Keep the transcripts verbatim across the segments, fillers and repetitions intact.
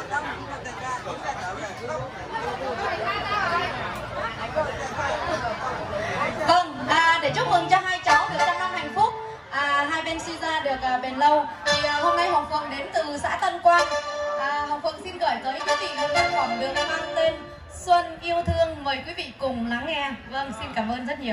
Vâng, à, để chúc mừng cho hai cháu được trăm năm hạnh phúc, à, hai bên suy ra được à, bền lâu. Thì à, hôm nay Hồng Phượng đến từ xã Tân Quang, à, Hồng Phượng xin gửi tới quý vị một tác phẩm được mang tên Xuân Yêu Thương. Mời quý vị cùng lắng nghe. Vâng, xin cảm ơn rất nhiều.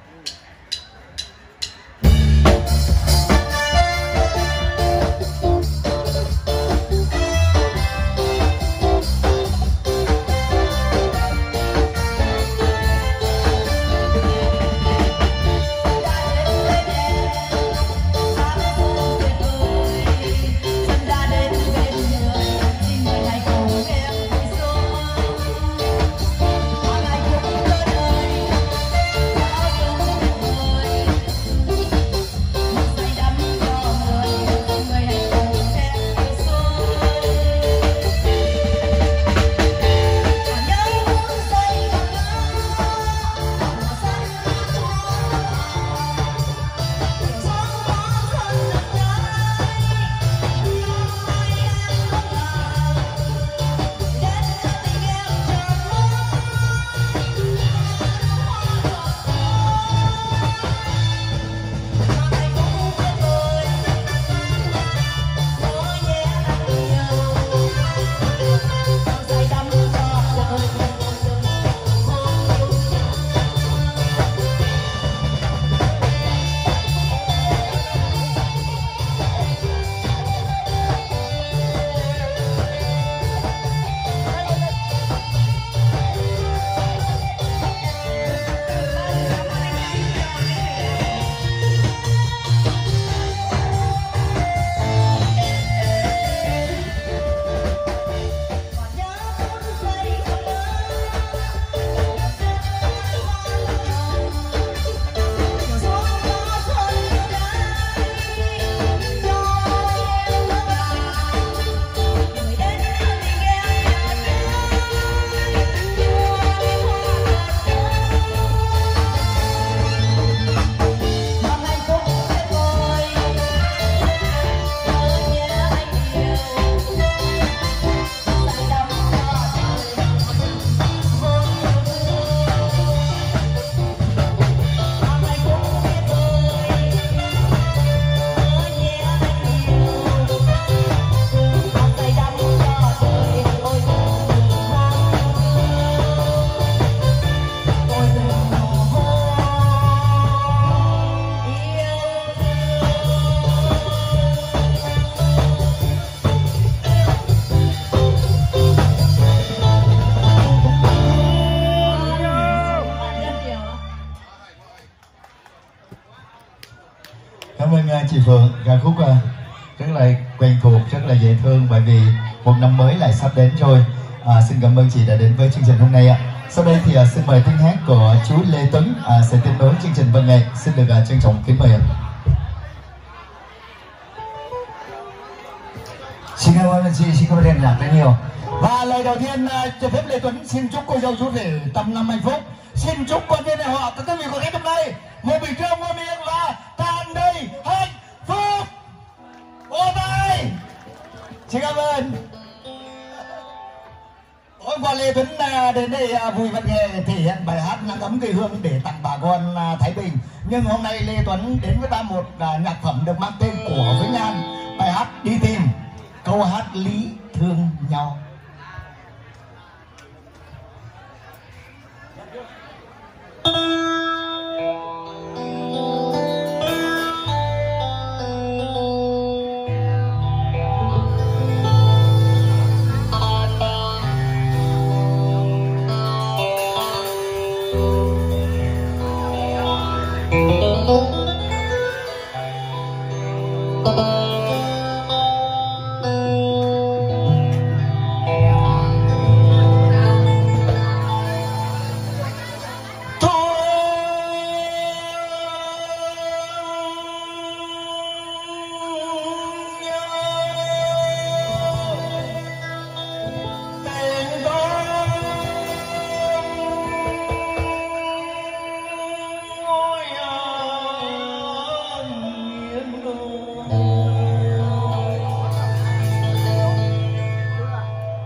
Cảm ơn chị Phượng, ca khúc rất là quen thuộc, rất là dễ thương bởi vì một năm mới lại sắp đến rồi. À, xin cảm ơn chị đã đến với chương trình hôm nay ạ. Sau đây thì uh, xin mời tiếng hát của chú Lê Tuấn uh, sẽ tiếp nối chương trình văn nghệ. Xin được uh, trân trọng kính mời ạ. Xin cảm ơn chị, xin cảm ơn đèn nhạc rất nhiều. Và lời đầu tiên uh, cho phép Lê Tuấn xin chúc cô dâu chú rể trăm năm hạnh phúc. Xin chúc con viên đại họ tất cả quý vị có khách hôm nay một bình trương mua miệng và tràn đầy hạnh phúc. Ô tay. Xin cảm ơn. Hôm qua Lê Tuấn uh, đến đây uh, vui văn nghệ thể hiện bài hát nắng ấm cây hương để tặng bà con uh, Thái Bình. Nhưng hôm nay Lê Tuấn đến với ta một uh, nhạc phẩm được mang tên của Vĩnh An, bài hát Đi Tìm, câu hát Lý Thương Nhau.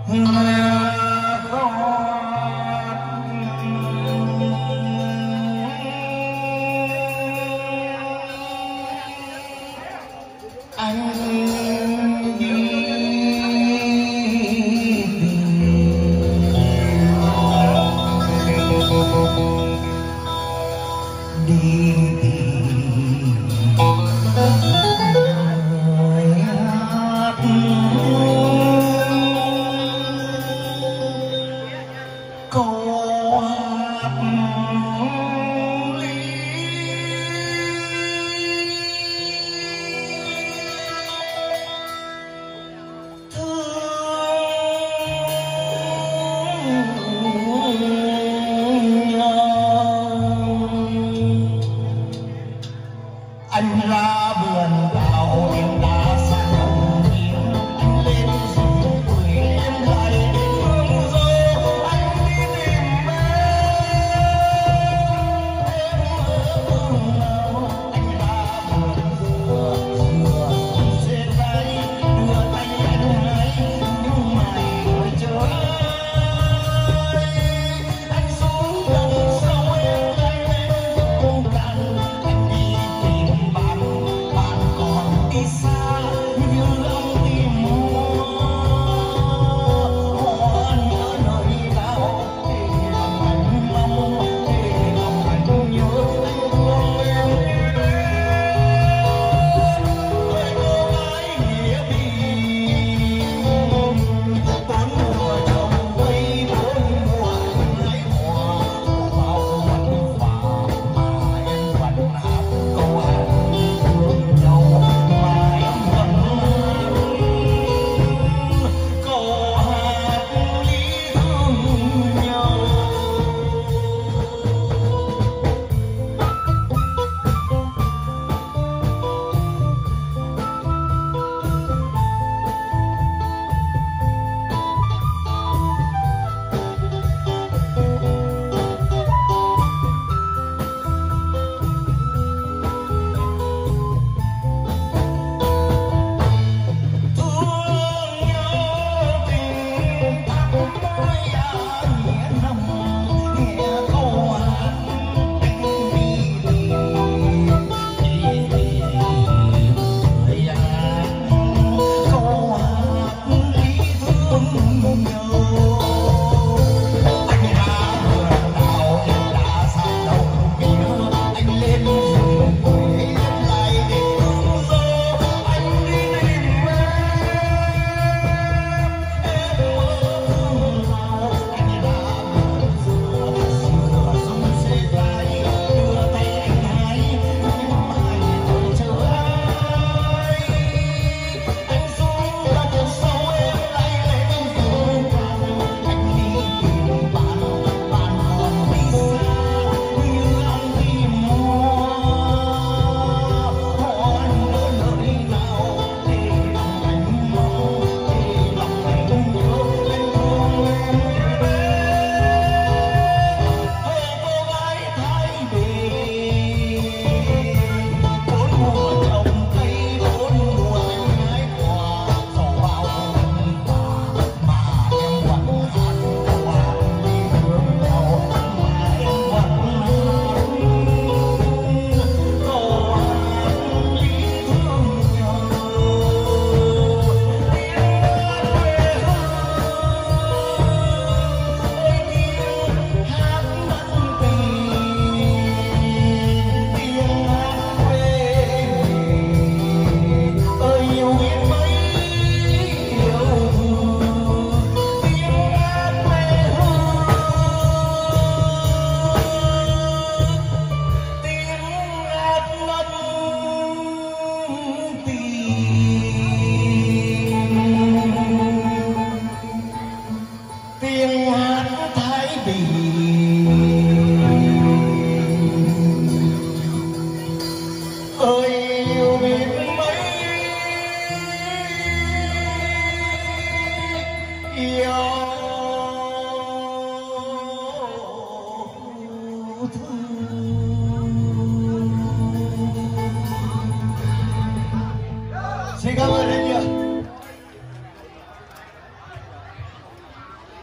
Xin cảm ơn rất nhiều.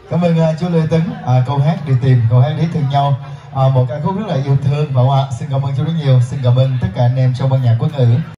Cảm ơn uh, chú Lê Tấn. À, câu hát đi tìm, câu hát lý thương nhau, à, một ca khúc rất là yêu thương, phải không ạ? Xin cảm ơn chú rất nhiều, xin cảm ơn tất cả anh em trong ban nhạc quốc ngữ.